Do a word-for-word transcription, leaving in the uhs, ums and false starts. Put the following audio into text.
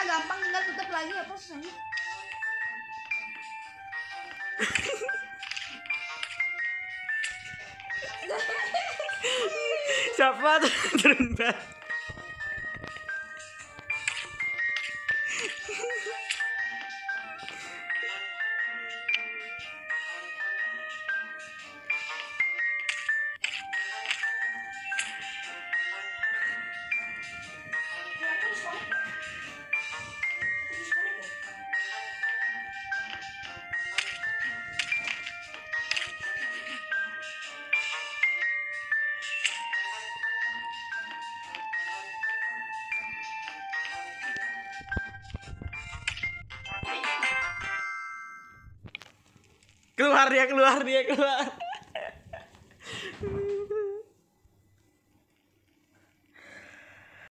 gampang, tinggal tutup lagi apa susahnya? Siapa tuh terembet? Keluar dia, keluar dia, keluar.